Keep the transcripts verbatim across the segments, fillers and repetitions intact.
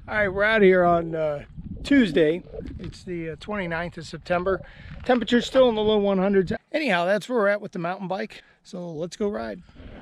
All right, we're out here on uh, Tuesday. It's the uh, twenty-ninth of September. Temperature's still in the low one hundreds. Anyhow, that's where we're at with the mountain bike. So let's go ride.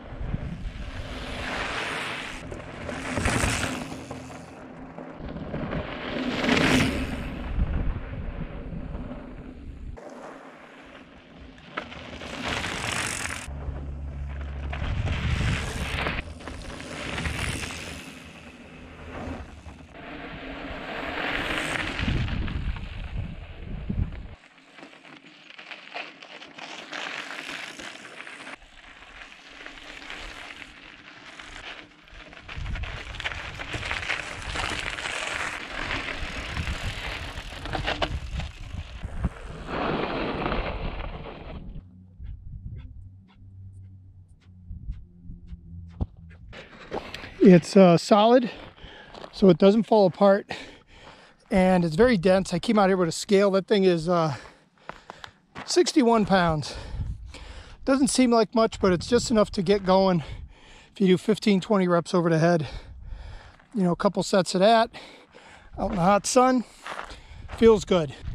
It's uh, solid, so it doesn't fall apart, and it's very dense. I came out here with a scale. That thing is uh, sixty-one pounds. Doesn't seem like much, but it's just enough to get going. If you do fifteen, twenty reps over the head, you know, a couple sets of that out in the hot sun, feels good.